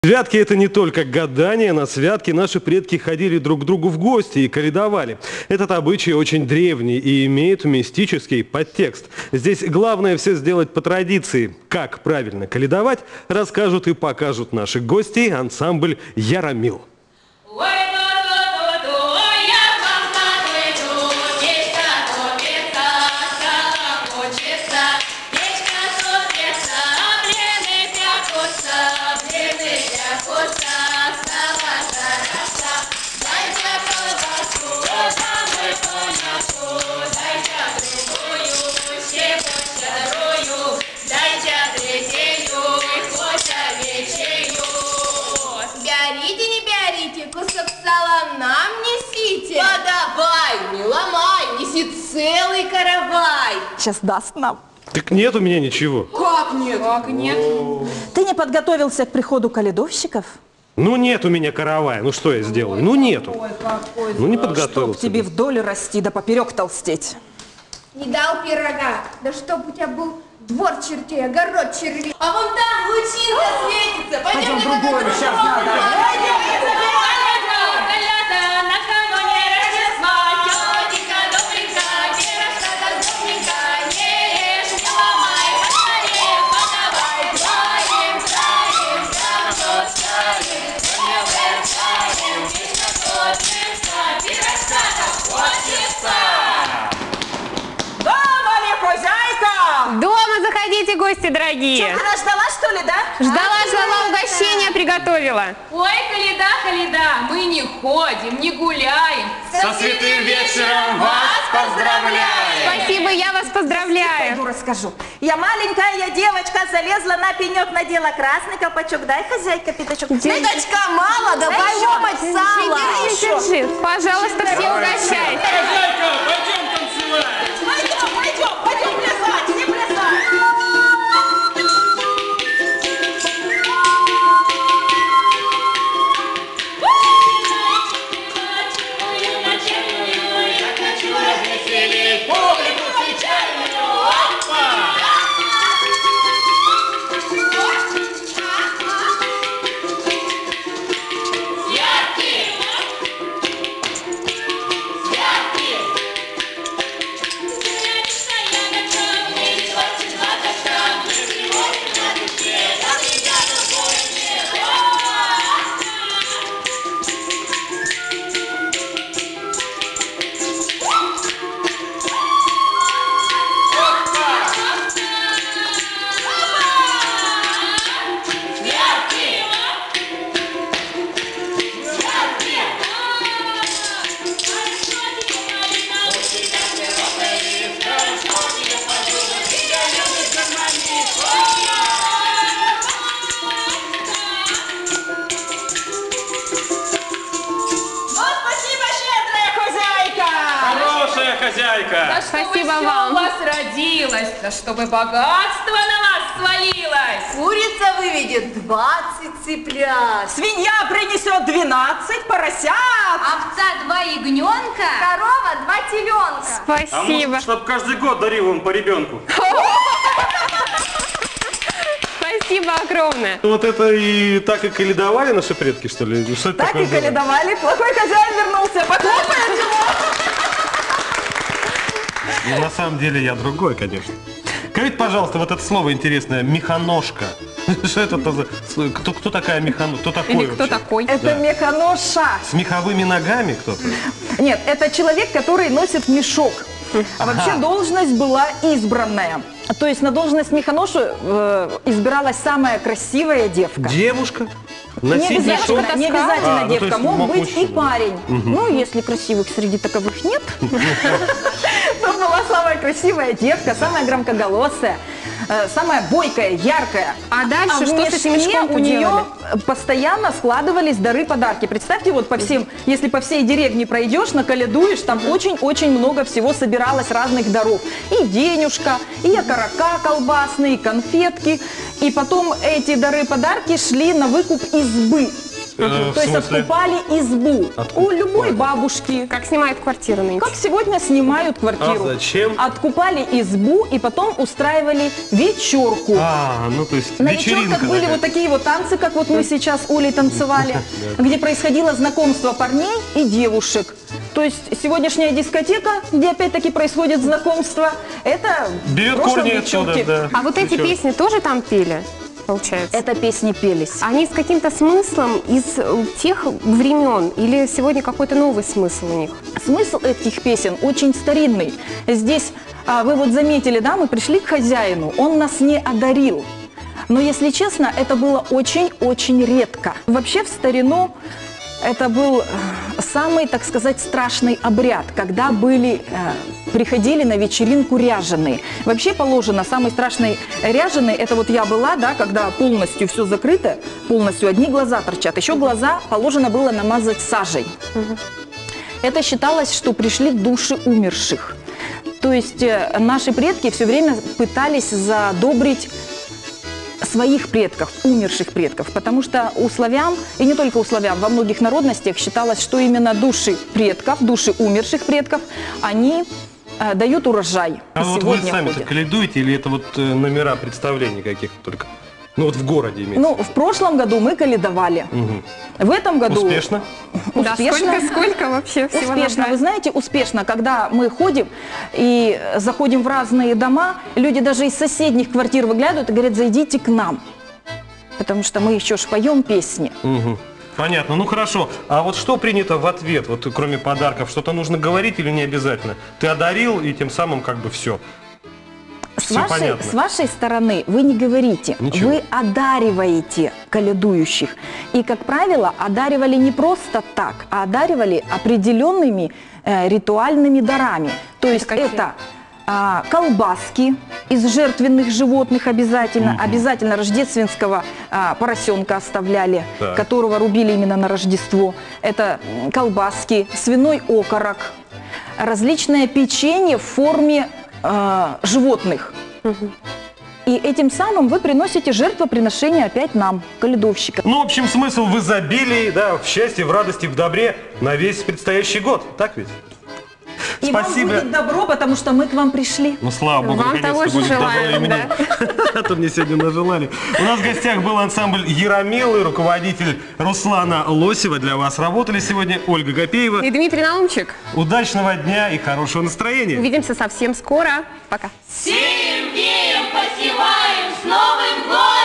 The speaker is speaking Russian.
Святки – это не только гадание. На святки наши предки ходили друг к другу в гости и коледовали. Этот обычай очень древний и имеет мистический подтекст. Здесь главное все сделать по традиции. Как правильно коледовать, расскажут и покажут наши гости ансамбль «Яромил». Кусок сала нам несите. Подавай, не ломай, неси целый каравай. Сейчас даст нам. Так нет у меня ничего. Как нет? Как нет? Ты не подготовился к приходу коледовщиков? Ну нет у меня каравая, ну что я сделаю? Ну нету. Ну не подготовился. Чтоб тебе вдоль расти, да поперек толстеть. Не дал пирога. Да чтоб у тебя был двор чертей, огород червей. А вон там лучинка светится. Пойдем в другой, сейчас надо. Заходите, гости дорогие. Что, ты нас ждала, что ли, да? Ждала, угощение приготовила. Ой, коляда, мы не ходим, не гуляем. Со святым вечером вас поздравляем! Спасибо, я вас поздравляю. Пойду расскажу. Я маленькая девочка, залезла на пенек, надела красный колпачок. Дай, хозяйка, пятачок. Пятачка мало, давай лопать сало. Держи. Пожалуйста, все угощайте. Хозяйка, пойдем танцевать! Пойдем плясать, все плясать. Да Спасибо чтобы вам. у вас родилось, да чтобы богатство на вас свалилось. Курица выведет 20 цыплят. Свинья принесет 12 поросят. Овца 2 ягненка. Корова 2 теленка. А Спасибо. может, чтобы каждый год дарил вам по ребенку? Спасибо огромное. Вот это и так и коледовали наши предки, что ли? Что это Так такое и было? коледовали. Плохой хозяин вернулся. Похлопаем его. Ну, на самом деле я другой, конечно. Скажите, пожалуйста, вот это слово интересное, механожка. Что это за... Кто такая механожка? Кто такой Или кто вообще? такой? Это механоша. С меховыми ногами кто-то? Нет, это человек, который носит мешок. А вообще должность была избранная. То есть на должность механошу избиралась самая красивая девка. Девушка? Не Носить обязательно, мешок? не обязательно А, ну, то девка, есть мог мог быть и мужчина. парень. Ну, если красивых среди таковых нет, то была самая красивая девка, самая громкоголосая, самая бойкая, яркая. А дальше в что с этим мешке мешком-то у нее делали? постоянно складывались дары, подарки. Представьте, вот по всем, если по всей деревне пройдешь, наколедуешь, там очень-очень много всего собиралось разных даров. И денежка, и окорока колбасные, и конфетки. И потом эти дары, подарки шли на выкуп избы. То есть откупали избу у любой бабушки. Как снимают квартиру нынче. Как сегодня снимают квартиру. А зачем? Откупали избу и потом устраивали вечерку. Ну то есть На вечеринка вечерках были такая. вот такие вот танцы, как вот мы сейчас с Олей танцевали, где происходило знакомство парней и девушек. То есть сегодняшняя дискотека, где опять-таки происходит знакомство, это Берет в прошлом корни отсюда, вечерки. да. А вот эти Вечерок. песни тоже там пели, получается? Это песни пелись. Они с каким-то смыслом из тех времен или сегодня какой-то новый смысл у них? Смысл этих песен очень старинный. Здесь, вы вот заметили, да, мы пришли к хозяину, он нас не одарил. Но, если честно, это было очень-очень редко. Вообще в старину это был самый, так сказать, страшный обряд, когда приходили на вечеринку ряженые. Вообще положено, самый страшный ряженый, это вот я была, да, когда полностью все закрыто, полностью одни глаза торчат. Еще глаза положено было намазать сажей. Это считалось, что пришли души умерших. То есть наши предки все время пытались задобрить своих предков, умерших предков, потому что у славян, и не только у славян, во многих народностях считалось, что именно души предков, души умерших предков, они дают урожай. А И вот вы сегодня сами-то ходят. каледуете или это вот номера представлений каких-то только? Ну вот в городе имеется. Ну, в прошлом году мы каледовали. В этом году... Успешно? Да, Успешно. сколько вообще всего Успешно, набрали? вы знаете, успешно, когда мы ходим и заходим в разные дома, люди даже из соседних квартир выглядывают и говорят, зайдите к нам, потому что мы еще ж поем песни. Понятно, ну хорошо. А вот что принято в ответ, вот кроме подарков? Что-то нужно говорить или не обязательно? Ты одарил, и тем самым как бы все. С вашей стороны вы не говорите, Ничего. вы одариваете колядующих. И, как правило, одаривали не просто так, а одаривали определенными ритуальными дарами. То есть какие? это колбаски из жертвенных животных обязательно, обязательно рождественского поросенка оставляли, Так. которого рубили именно на Рождество. Это колбаски, свиной окорок, различное печенье в форме животных. И этим самым вы приносите жертвоприношение опять нам, колядовщикам. Ну, в общем, смысл в изобилии, да, в счастье, в радости, в добре на весь предстоящий год. Так ведь? И Спасибо. вам будет добро, потому что мы к вам пришли. Ну, слава богу, Вам наконец-то того же будет добро желаем, именно. А то мне сегодня нажелали. У нас в гостях был ансамбль Яромилы, руководитель Руслана Лосева. Для вас работали сегодня Ольга Гапеева. И Дмитрий Наумчик. Удачного дня и хорошего настроения. Увидимся совсем скоро. Пока. Сеем, веем, посеваем, с Новым годом!